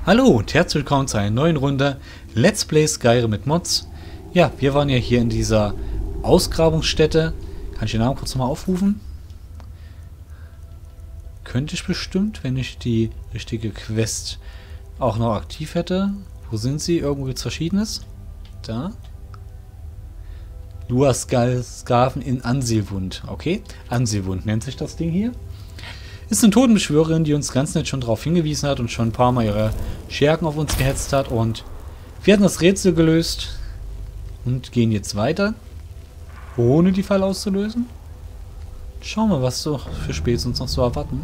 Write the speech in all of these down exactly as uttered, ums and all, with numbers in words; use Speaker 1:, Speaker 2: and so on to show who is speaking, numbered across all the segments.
Speaker 1: Hallo und herzlich willkommen zu einer neuen Runde Let's Play Skyrim mit Mods. Ja, wir waren ja hier in dieser Ausgrabungsstätte. Kann ich den Namen kurz nochmal aufrufen? Könnte ich bestimmt, wenn ich die richtige Quest auch noch aktiv hätte. Wo sind sie? Irgendwo gibt es Verschiedenes. Da. Luasgaven in Ansilwund. Okay, Ansilwund nennt sich das Ding hier. Ist eine Totenbeschwörerin, die uns ganz nett schon darauf hingewiesen hat und schon ein paar Mal ihre Schergen auf uns gehetzt hat. Und wir hatten das Rätsel gelöst und gehen jetzt weiter, ohne die Falle auszulösen. Schauen wir, was so für Späts uns noch so erwarten.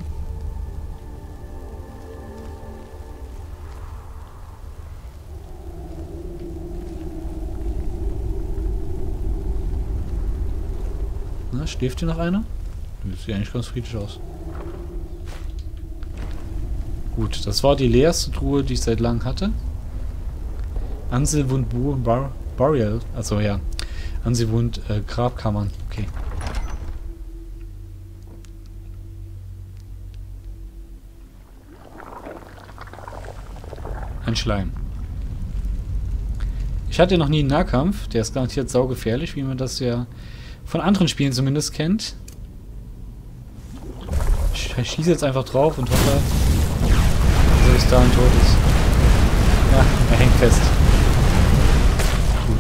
Speaker 1: Na, schläft hier noch einer? Das sieht eigentlich ganz friedlich aus. Gut, das war die leerste Truhe, die ich seit langem hatte. Ansilwund Bar Burial, also ja, Ansilwund äh, Grabkammern, okay. Ein Schleim. Ich hatte noch nie einen Nahkampf, der ist garantiert saugefährlich, wie man das ja von anderen Spielen zumindest kennt. Ich schieße jetzt einfach drauf und hoffe, dass er bis dahin tot ist. Ja, er hängt fest. Gut.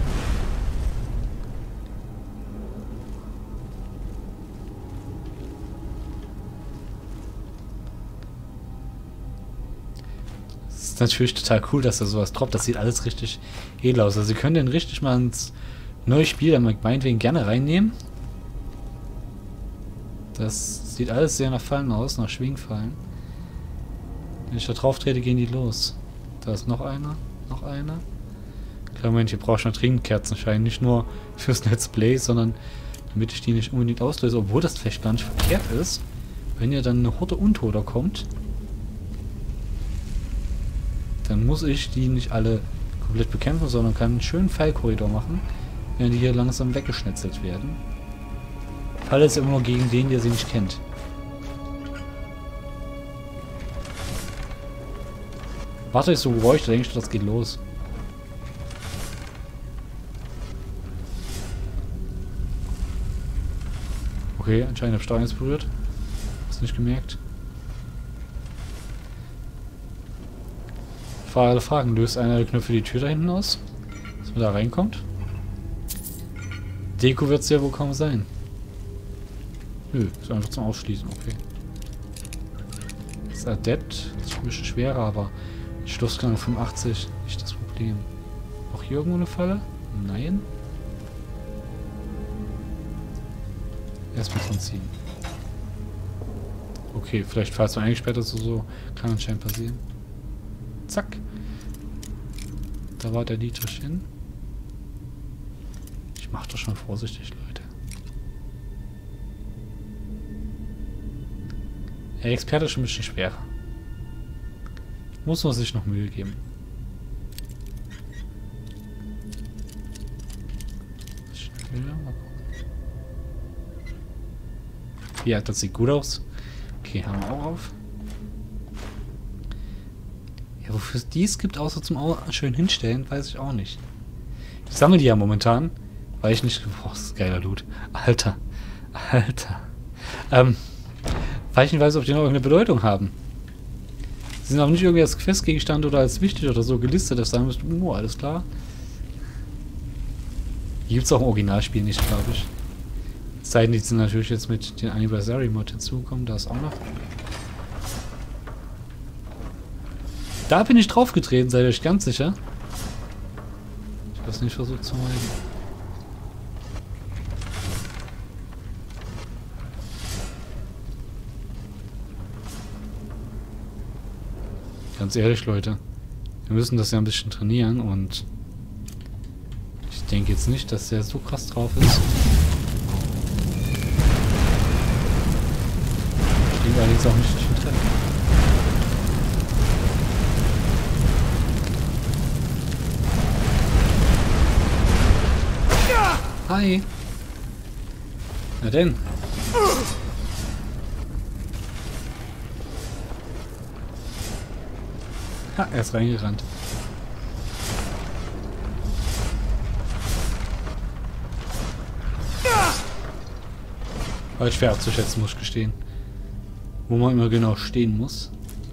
Speaker 1: Es ist natürlich total cool, dass er sowas droppt. Das sieht alles richtig edel aus. Also Sie können den richtig mal ins neue Spiel, dann meinetwegen gerne reinnehmen. Das sieht alles sehr nach Fallen aus, nach Schwingfallen. Wenn ich da drauf trete, gehen die los. Da ist noch einer, noch einer. Klar, Moment, hier brauche ich noch Trinkkerzenschein. Nicht nur fürs Let's Play, sondern damit ich die nicht unbedingt auslöse, obwohl das vielleicht gar nicht verkehrt ist. Wenn ja dann eine Horde Untoter kommt, dann muss ich die nicht alle komplett bekämpfen, sondern kann einen schönen Pfeilkorridor machen, wenn die hier langsam weggeschnetzelt werden. Fall ist immer nur gegen den, der sie nicht kennt. Warte, ich so Geräusch, da denke ich, das geht los. Okay, anscheinend habe ich Stein jetzt berührt. Hast nicht gemerkt. Ich frage alle Fragen. Löst einer der Knöpfe die Tür da hinten aus? Dass man da reinkommt? Deko wird es ja wohl kaum sein. Nö, ist einfach zum Ausschließen, okay. Das ist Adept, das ist ein bisschen schwerer, aber Stoßgang fünfundachtzig, nicht das Problem. Auch hier irgendwo eine Falle? Nein. Erstmal dran ziehen. Okay, vielleicht falls man eingesperrt ist oder so, kann anscheinend passieren. Zack. Da war der Dietrich hin. Ich mach doch schon vorsichtig, Leute. Der Experte ist schon ein bisschen schwerer. Muss man sich noch Mühe geben. Ja, das sieht gut aus. Okay, haben wir auch auf. Ja, wofür es dies gibt, außer zum Au schön hinstellen, weiß ich auch nicht. Ich sammle die ja momentan, weil ich nicht... Boah, das ist geiler Loot. Alter. Alter. Ähm, weil ich nicht weiß, ob die noch irgendeine Bedeutung haben. Sie sind auch nicht irgendwie als Questgegenstand oder als wichtig oder so gelistet, dass sagen müsst, oh, alles klar. Hier gibt es auch ein Originalspiel nicht, glaube ich. Es sei denn, die sind natürlich jetzt mit den Anniversary Mod hinzugekommen, da ist auch noch. Da bin ich draufgetreten, seid ihr euch ganz sicher? Ich habe es nicht versucht zu meiden. Ganz ehrlich, Leute, wir müssen das ja ein bisschen trainieren und ich denke jetzt nicht, dass der so krass drauf ist. Ich denke allerdings auch nicht, dass ich ihn treffe. Hi! Na denn? Ha, er ist reingerannt. War schwer abzuschätzen, muss ich gestehen. Wo man immer genau stehen muss.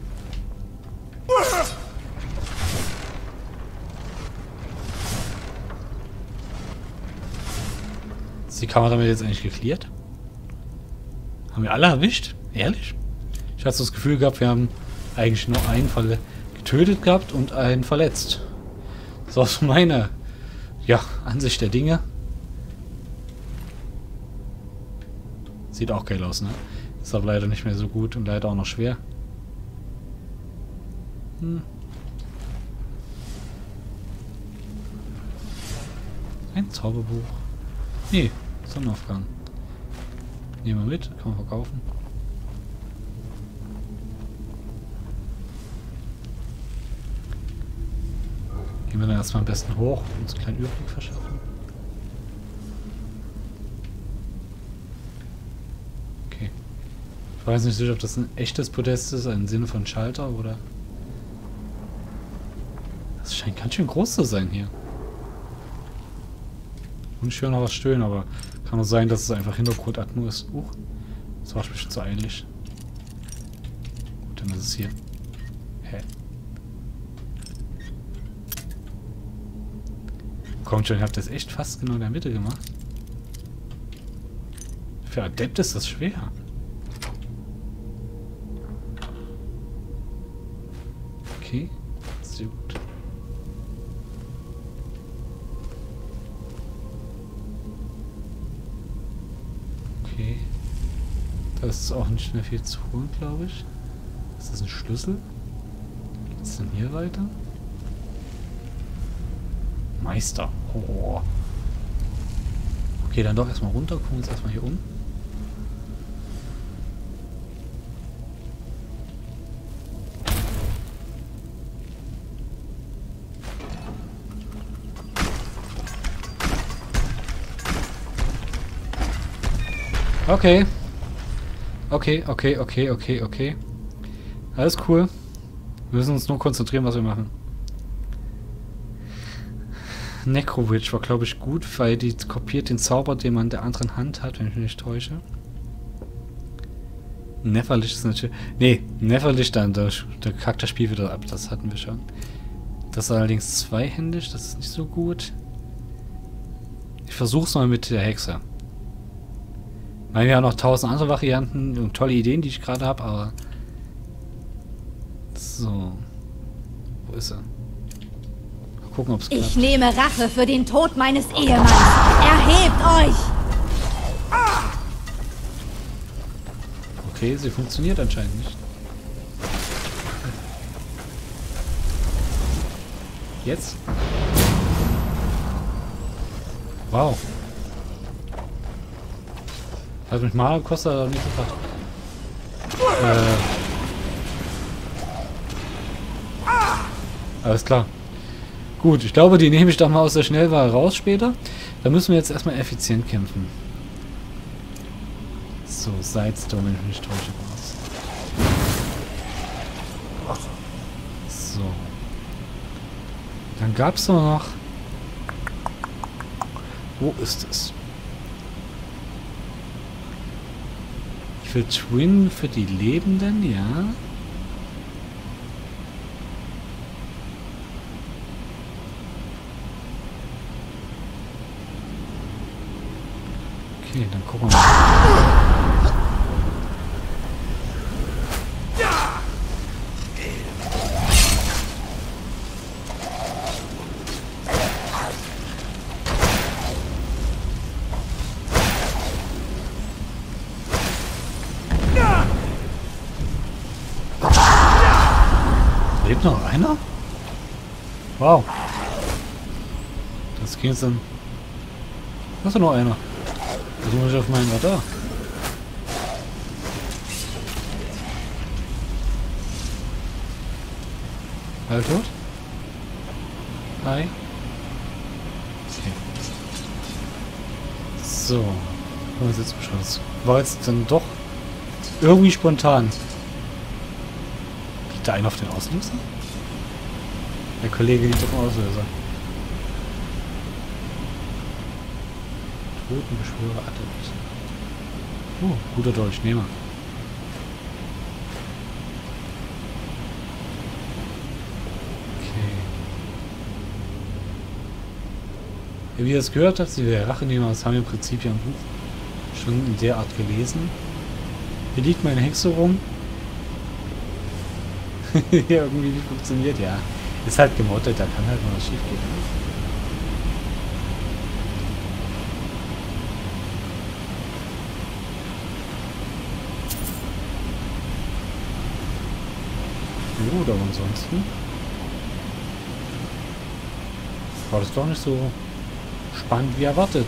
Speaker 1: Ist die Kamera damit jetzt eigentlich geklärt? Haben wir alle erwischt? Ehrlich? Ich hatte so das Gefühl gehabt, wir haben eigentlich nur einen Fall getötet gehabt und einen verletzt. Das ist aus meiner ja, Ansicht der Dinge. Sieht auch geil aus, ne? Ist aber leider nicht mehr so gut und leider auch noch schwer. Hm. Ein Zauberbuch. Nee, Sonnenaufgang. Nehmen wir mit, kann man verkaufen. Gehen wir dann erstmal am besten hoch und uns einen kleinen Überblick verschaffen. Okay. Ich weiß nicht sicher, ob das ein echtes Podest ist, im Sinne von Schalter oder... Das scheint ganz schön groß zu sein hier. Und ich höre noch was stöhnen, aber kann auch sein, dass es einfach Hintergrundatmo ist. Uh, das war bestimmt zu eilig. Gut, dann ist es hier. Hä? Kommt schon, ich habe das echt fast genau in der Mitte gemacht. Für Adept ist das schwer. Okay, sehr gut. Okay. Da ist auch nicht mehr viel zu holen, glaube ich. Ist das ein Schlüssel? Geht es denn hier weiter? Meister. Oh. Okay, dann doch erstmal runter. Gucken wir uns erstmal hier um. Okay. Okay, okay, okay, okay, okay. Alles cool. Wir müssen uns nur konzentrieren, was wir machen. Necrowitch war, glaube ich, gut, weil die kopiert den Zauber, den man in der anderen Hand hat, wenn ich mich nicht täusche. Neverlich ist natürlich... Nee, Neverlich dann, der, der kackt das Spiel wieder ab, das hatten wir schon. Das ist allerdings zweihändig, das ist nicht so gut. Ich versuch's mal mit der Hexe. Weil wir haben noch tausend andere Varianten und tolle Ideen, die ich gerade habe, aber... So. Wo ist er? Mal gucken, ob es klappt.
Speaker 2: Ich nehme Rache für den Tod meines Ehemanns. Erhebt euch!
Speaker 1: Okay, sie funktioniert anscheinend nicht. Jetzt? Wow. Hat mich mal gekostet, aber nicht gefragt. Äh. Alles klar. Gut, ich glaube, die nehme ich doch mal aus der Schnellwahl raus später. Da müssen wir jetzt erstmal effizient kämpfen. So, Sidestone, wenn ich mich nicht täusche. So. Dann gab es noch... Wo ist es? Für Twin, für die Lebenden, ja. Okay, dann gucken wir mal. Lebt noch einer? Wow. Das ging jetzt dann... Da ist doch noch einer. Also muss ich auf meinen Radar. Halt tot? Hi. Okay. So. Was ist jetzt beschlossen? War jetzt dann doch irgendwie spontan. Liegt da einer auf den Auslöser? Der Kollege liegt auf dem Auslöser. Totenbeschwörer Adept. Oh, guter Deutsch, nehmen wir. Wie ihr es gehört habt, die Rachenehmer, das haben wir im Prinzip ja im Buch schon in der Art gelesen. Hier liegt meine Hexe rum. Ja, irgendwie nicht funktioniert, ja. Ist halt gemottet, da kann halt mal was schief gehen. Gut, aber ansonsten war das doch nicht so spannend wie erwartet.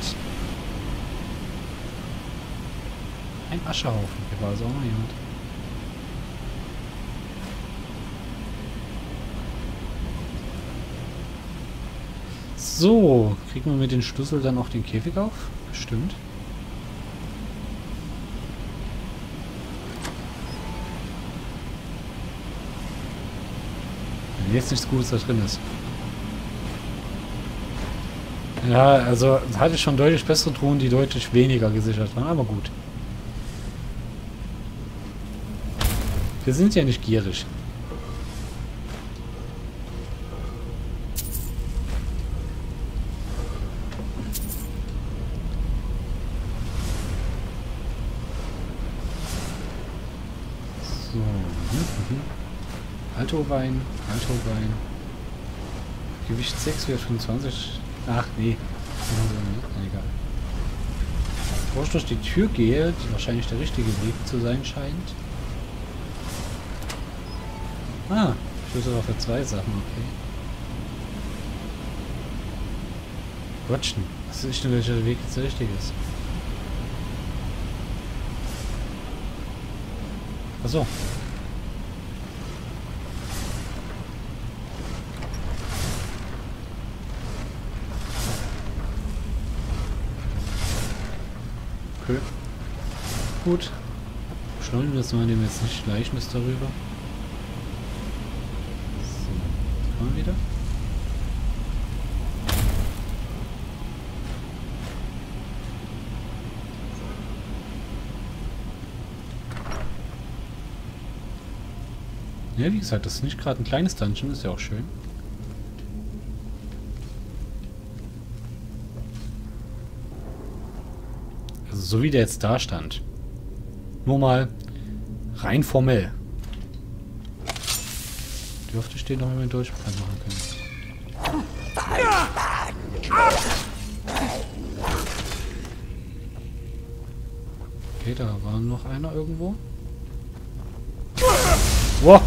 Speaker 1: Ein Aschehaufen. Hier war also auch noch jemand. So, kriegen wir mit den Schlüssel dann auch den Käfig auf? Bestimmt. Wenn jetzt nichts Gutes da drin ist. Ja, also hatte ich schon deutlich bessere Truhen, die deutlich weniger gesichert waren, aber gut. Wir sind ja nicht gierig. So. Mhm. Alto-Wein, Alto-Wein. Gewicht sechs, Wert fünfundzwanzig. Ach nee. Egal. Bevor ich durch die Tür gehe, die wahrscheinlich der richtige Weg zu sein scheint. Ah, Schlüssel war für zwei Sachen, okay. Quatschen. Was ist denn, welcher Weg jetzt der richtige ist? Achso. Okay. Gut. Beschleunigen wir das mal, indem wir jetzt nicht schleichen ist darüber. So. Kommen wir wieder. Ja, wie gesagt, das ist nicht gerade ein kleines Dungeon, ist ja auch schön. Also so wie der jetzt da stand. Nur mal rein formell. Dürfte ich den noch einmal Durchbrechen machen können. Okay, da war noch einer irgendwo. Wow.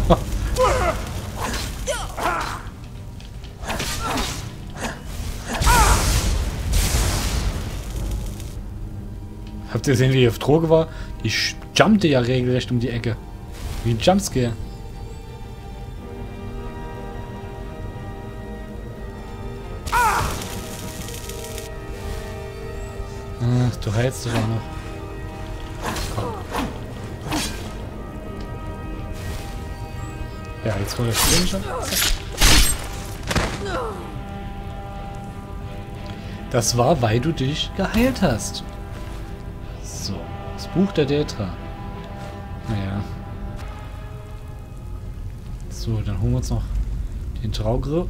Speaker 1: Habt ihr gesehen, wie die auf Droge war? Die jumpte ja regelrecht um die Ecke. Wie ein Jumpscare. Ach, du heilst dich auch noch. Komm. Ja, jetzt kommt der Spring schon. Das war, weil du dich geheilt hast. So, das Buch der Delta. Naja. So, dann holen wir uns noch den Traugrill.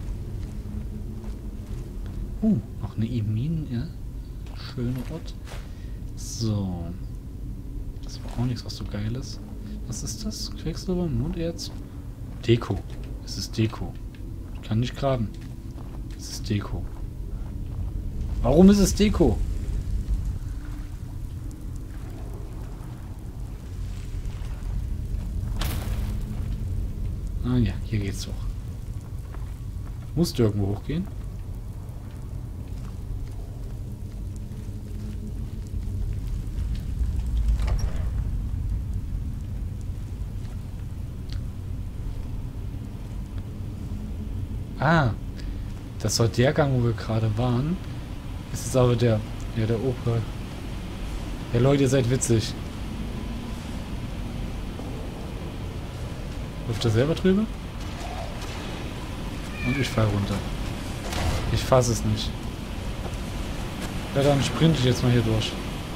Speaker 1: Uh, noch eine Emin, ja. Schöner Ort. So. Das war auch nichts, was so geil ist. Was ist das? Quecksilber, Monderz? Deko. Es ist Deko. Ich kann nicht graben. Es ist Deko. Warum ist es Deko? Ah ja, hier geht's doch. Musst du irgendwo hochgehen? Ah, das war der Gang, wo wir gerade waren. Es ist aber der, ja, der Opa. Ja, Leute, ihr seid witzig. Läuft er selber drüber? Und ich fall runter. Ich fasse es nicht. Ja, dann sprinte ich jetzt mal hier durch.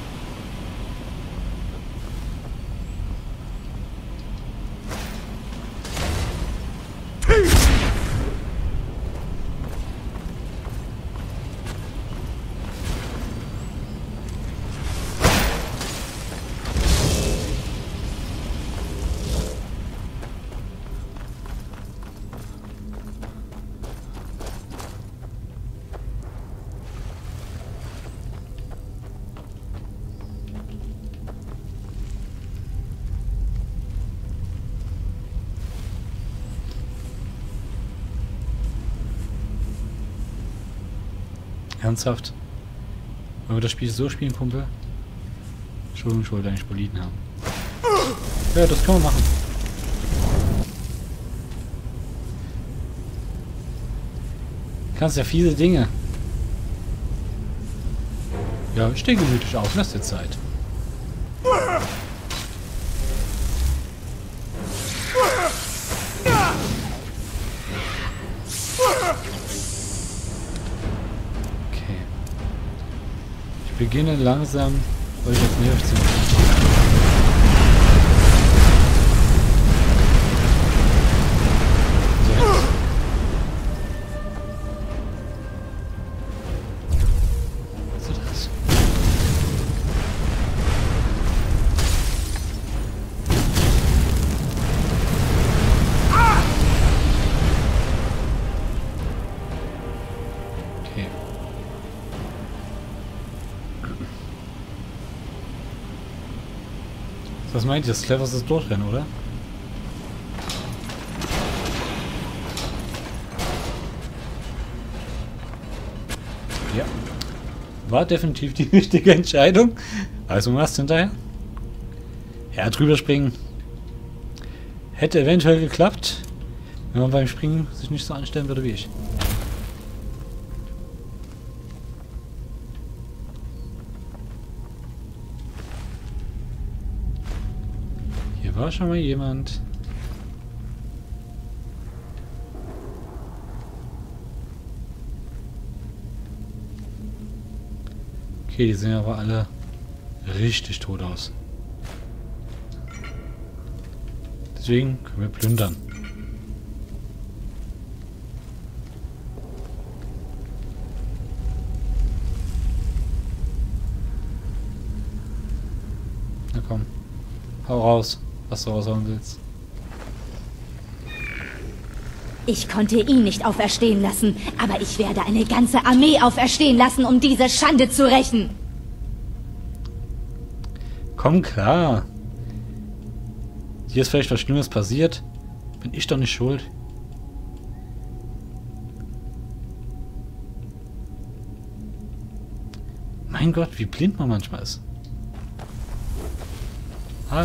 Speaker 1: Ernsthaft? Wollen wir das Spiel so spielen, Kumpel? Entschuldigung, ich wollte eigentlich Boliden haben. Ja, das können wir machen. Kannst ja fiese Dinge. Ja, ich stehe gemütlich auf, lass dir Zeit. Ich beginne langsam, euch auf Nerv zu machen. So. Was ist das? Okay. Was meint ihr? Das cleverste ist durchrennen, oder? Ja. War definitiv die richtige Entscheidung. Also machst du hinterher. Ja, drüber springen. Hätte eventuell geklappt, wenn man beim Springen sich nicht so anstellen würde wie ich. War schon mal jemand. Okay, die sehen aber alle richtig tot aus. Deswegen können wir plündern. Na komm, hau raus. Was du raushauen willst.
Speaker 2: Ich konnte ihn nicht auferstehen lassen, aber ich werde eine ganze Armee auferstehen lassen, um diese Schande zu rächen.
Speaker 1: Komm klar. Hier ist vielleicht was Schlimmes passiert. Bin ich doch nicht schuld. Mein Gott, wie blind man manchmal ist. Hi.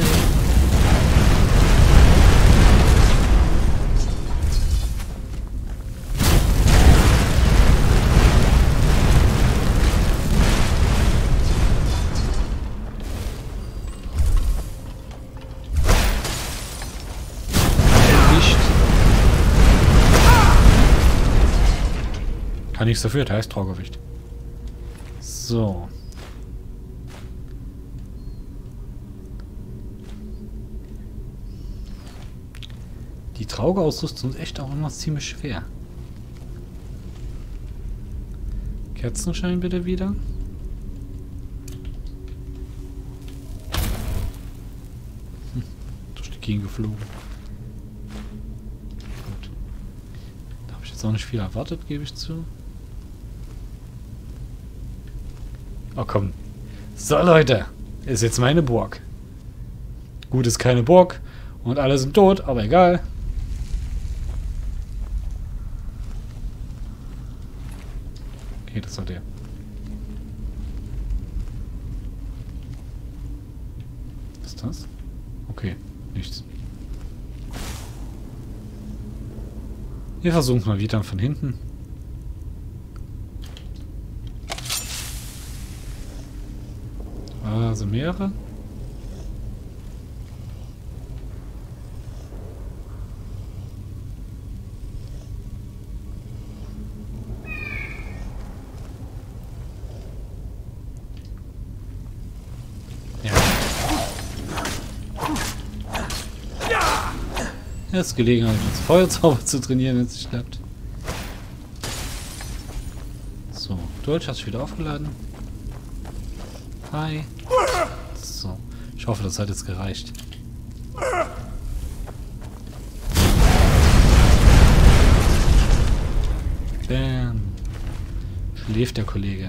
Speaker 1: Kann nichts dafür, der heißt Traugewicht. So. Die Traugeausrüstung ist echt auch immer ziemlich schwer. Kerzenschein bitte wieder. Hm, durch die Gegend geflogen. Gut. Da habe ich jetzt auch nicht viel erwartet, gebe ich zu. Oh komm. So Leute, ist jetzt meine Burg. Gut, ist keine Burg und alle sind tot, aber egal. Okay, das war der. Was ist das? Okay, nichts. Wir versuchen mal wieder von hinten. Also mehrere. Jetzt Gelegenheit, uns Feuerzauber zu trainieren, wenn es nicht klappt. So, Dolch hat sich wieder aufgeladen. Hi. So, ich hoffe, das hat jetzt gereicht. Bam. Schläft der Kollege.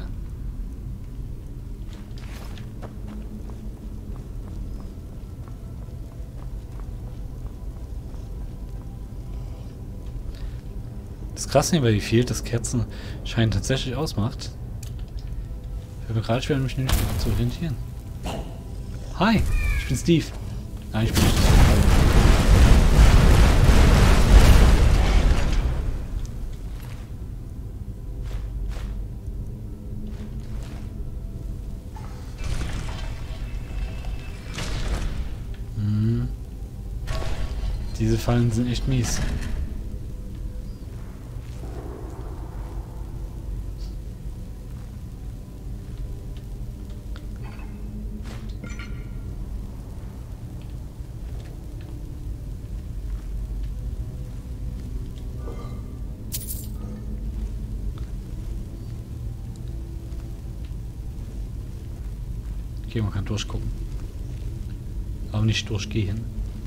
Speaker 1: Das ist krass nicht, weil wie viel das Kerzen scheint tatsächlich ausmacht. Ich habe mir gerade schwer, mich nicht zu orientieren. Hi, ich bin Steve. Nein, ich bin nicht Steve. Hm. Diese Fallen sind echt mies. Okay, man kann durchgucken. Aber nicht durchgehen.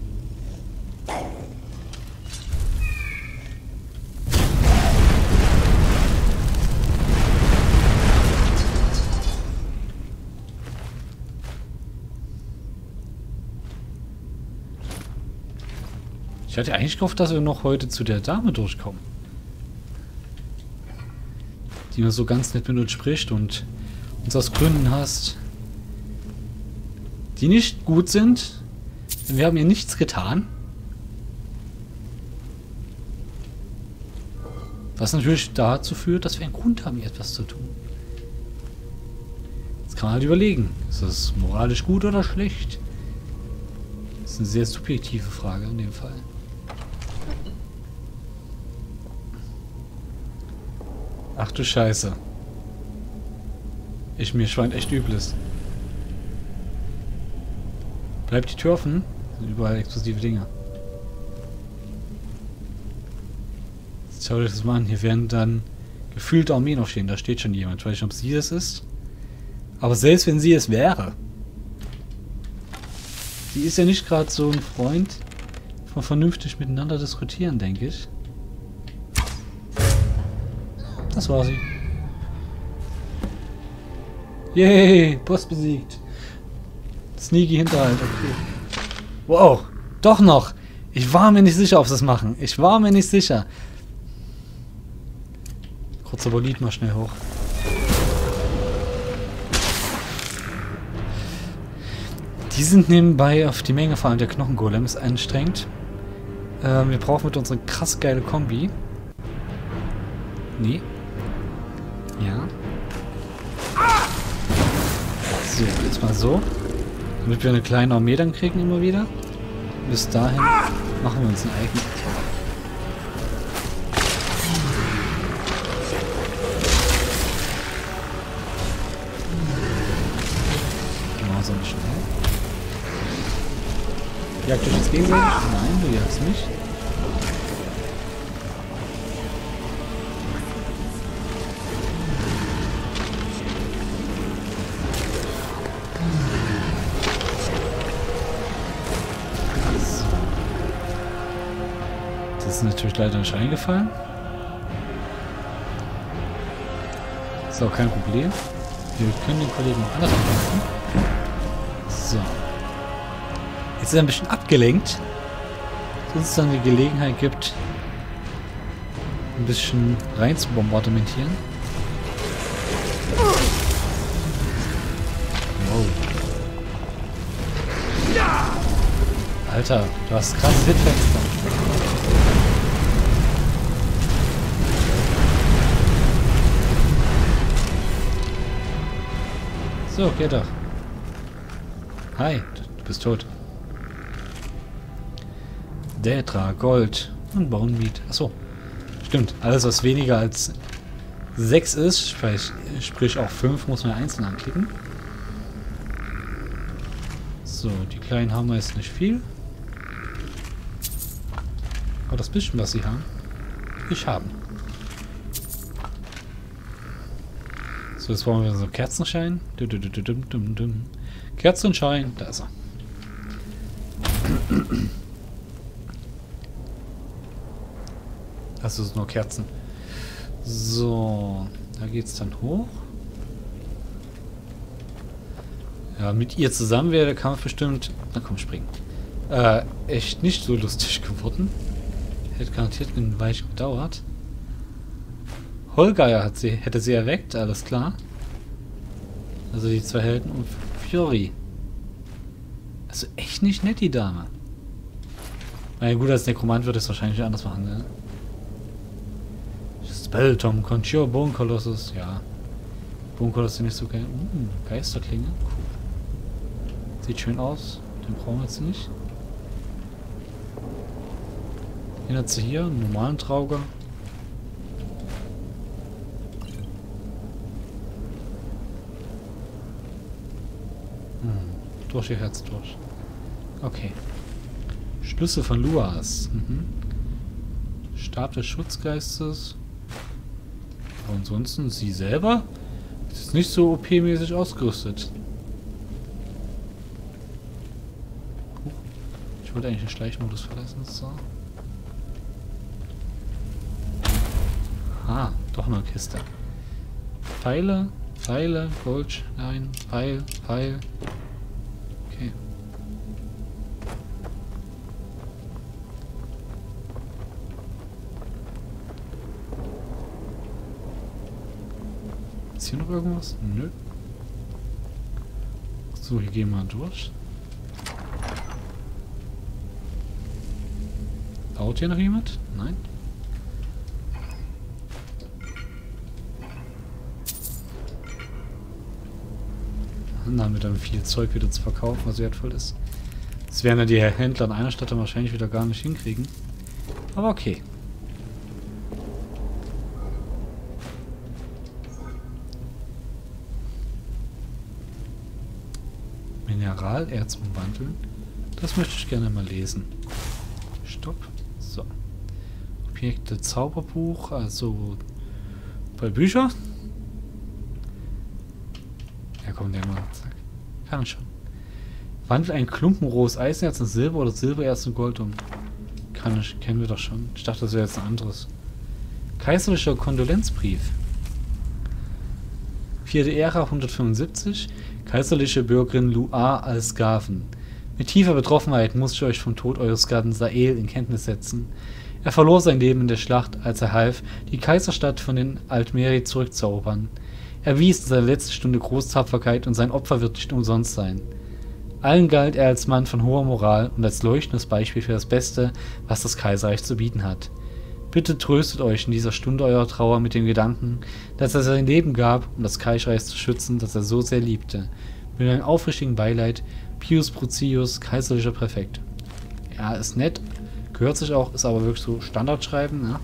Speaker 1: Ich hatte eigentlich gehofft, dass wir noch heute zu der Dame durchkommen. Die mir so ganz nett mit uns spricht und uns aus Gründen hasst, die nicht gut sind. Wir haben ihr nichts getan. Was natürlich dazu führt, dass wir einen Grund haben, ihr etwas zu tun. Jetzt kann man halt überlegen, ist das moralisch gut oder schlecht? Das ist eine sehr subjektive Frage in dem Fall. Ach du Scheiße. Ich mir schweint echt Übles. Bleibt die Tür offen? Das sind überall explosive Dinger. Jetzt schaut euch das mal an. Hier werden dann gefühlte Armeen aufstehen. Da steht schon jemand. Ich weiß nicht, ob sie es ist. Aber selbst wenn sie es wäre. Sie ist ja nicht gerade so ein Freund von vernünftig miteinander diskutieren, denke ich. Das war sie. Yay, Boss besiegt. Sneaky Hinterhalt, okay. Wow, doch noch. Ich war mir nicht sicher, ob sie es machen. Ich war mir nicht sicher. Kurzer Bolid mal schnell hoch. Die sind nebenbei auf die Menge, vor allem der Knochengolem ist anstrengend. Ähm, wir brauchen mit unserer krass geile Kombi. Nee. Ja. So, jetzt mal so. Damit wir eine kleine Armee dann kriegen immer wieder. Bis dahin machen wir uns einen eigenen. Genau so schnell. Jagt euch jetzt gegenseitig? Nein, du jagst mich. Das ist natürlich leider nicht eingefallen. Ist auch kein Problem. Wir können den Kollegen noch anders machen. So. Jetzt ist er ein bisschen abgelenkt. Dass es dann die Gelegenheit gibt, ein bisschen rein zu bombardementieren. Wow. Alter, du hast krasses Hitfenster. So, geht doch. Hi, du bist tot. Detra, Gold und Bone Meat. Achso. Stimmt, alles was weniger als sechs ist, sprich, sprich auch fünf, muss man einzeln anklicken. So, die kleinen haben wir jetzt nicht viel. Aber das bisschen, was sie haben, ich haben. So, jetzt brauchen wir so Kerzenschein. Dum, dum, dum, dum, dum, dum. Kerzenschein, da ist er. Das ist nur Kerzen. So, da geht's dann hoch. Ja, mit ihr zusammen wäre der Kampf bestimmt... Na komm, springen. Äh, echt nicht so lustig geworden. Hätte garantiert ein Weich gedauert. Holgeier hat sie, hätte sie erweckt, alles klar. Also die zwei Helden und Fury. Also echt nicht nett, die Dame. Na ja, gut, als Nekromant würde es wahrscheinlich anders machen, ne? Spelltom, Conjure, Bone Colossus, ja. Bone Colossus nicht so geil. Uh, Geisterklinge, cool. Sieht schön aus. Den brauchen wir jetzt nicht. Den hat sie hier, einen normalen Trauger. Hm, durch ihr Herz durch. Okay. Schlüssel von Luas. Mhm. Stab des Schutzgeistes. Aber ansonsten, sie selber ist nicht so O P-mäßig ausgerüstet. Ich wollte eigentlich den Schleichmodus verlassen. So. Ah, doch noch eine Kiste. Pfeile, Pfeile, Gold, nein, Pfeil, Pfeil. Okay. Ist hier noch irgendwas? Nö. So, hier gehen wir durch. Baut hier noch jemand? Nein. Dann haben wir dann viel Zeug wieder zu verkaufen, was wertvoll ist. Das werden ja die Händler in einer Stadt dann wahrscheinlich wieder gar nicht hinkriegen. Aber okay. Mineralerz umwandeln. Das möchte ich gerne mal lesen. Stopp. So. Objekte Zauberbuch, also bei Bücher. Ja, komm, der mal. Zack. Kann schon. Wandelt ein Klumpen rohes Eisenerz in Silber oder Silbererz in Gold um. Kann ich, kennen wir doch schon. Ich dachte, das wäre jetzt ein anderes. Kaiserlicher Kondolenzbrief. Vierte Ära hundertfünfundsiebzig. Kaiserliche Bürgerin Lua Alsgaven. Mit tiefer Betroffenheit musst ich euch vom Tod eures Gatten Sael in Kenntnis setzen. Er verlor sein Leben in der Schlacht, als er half, die Kaiserstadt von den Altmeri zurückzuerobern. Er wies in seiner letzten Stunde Großtapferkeit und sein Opfer wird nicht umsonst sein. Allen galt er als Mann von hoher Moral und als leuchtendes Beispiel für das Beste, was das Kaiserreich zu bieten hat. Bitte tröstet euch in dieser Stunde eurer Trauer mit dem Gedanken, dass er sein Leben gab, um das Kaiserreich zu schützen, das er so sehr liebte. Mit einem aufrichtigen Beileid, Pius Prucius, kaiserlicher Präfekt. Ja, ist nett, gehört sich auch, ist aber wirklich so Standardschreiben, ne?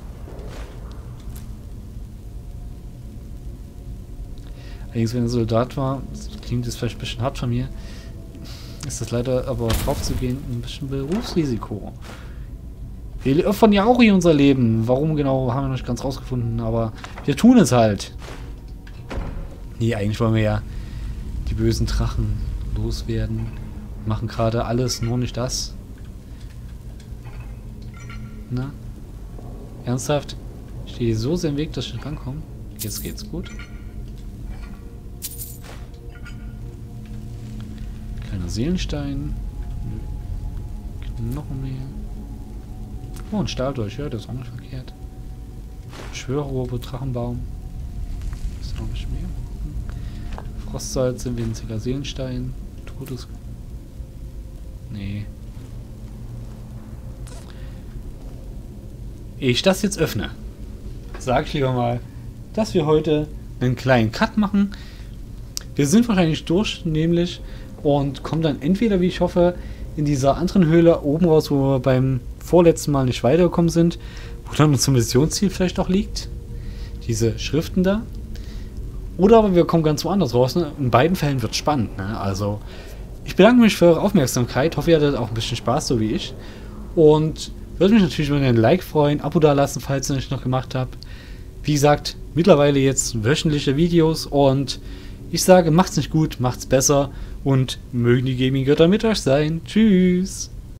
Speaker 1: Allerdings, wenn er Soldat war, das klingt jetzt vielleicht ein bisschen hart von mir, ist das leider aber drauf zu gehen ein bisschen Berufsrisiko. Wir opfern ja auch hier unser Leben. Warum genau, haben wir noch nicht ganz rausgefunden, aber wir tun es halt. Nee, eigentlich wollen wir ja die bösen Drachen loswerden. Wir machen gerade alles, nur nicht das. Na? Ernsthaft? Ich stehe so sehr im Weg, dass ich nicht rankomme. Jetzt geht's gut. Kleiner Seelenstein. Noch mehr. Oh, ein Stahldolch, ja, das ist auch nicht verkehrt. Schwörrobe, Drachenbaum. Ist noch nicht mehr. Frostsalze, winziger Seelenstein. Todes... Nee. Ehe ich das jetzt öffne, sag ich lieber mal, dass wir heute einen kleinen Cut machen. Wir sind wahrscheinlich durch, nämlich, und kommen dann entweder, wie ich hoffe, in dieser anderen Höhle oben raus, wo wir beim vorletzten Mal nicht weitergekommen sind, wo dann unser Missionsziel vielleicht auch liegt. Diese Schriften da. Oder aber wir kommen ganz woanders raus. Ne? In beiden Fällen wird es spannend. Ne? Also, ich bedanke mich für eure Aufmerksamkeit. Hoffe, ihr hattet auch ein bisschen Spaß, so wie ich. Und Würde mich natürlich über ein Like freuen, Abo da lassen, falls ihr nicht noch gemacht habt. Wie gesagt, mittlerweile jetzt wöchentliche Videos und ich sage, macht's nicht gut, macht's besser und mögen die Gaming-Götter mit euch sein. Tschüss!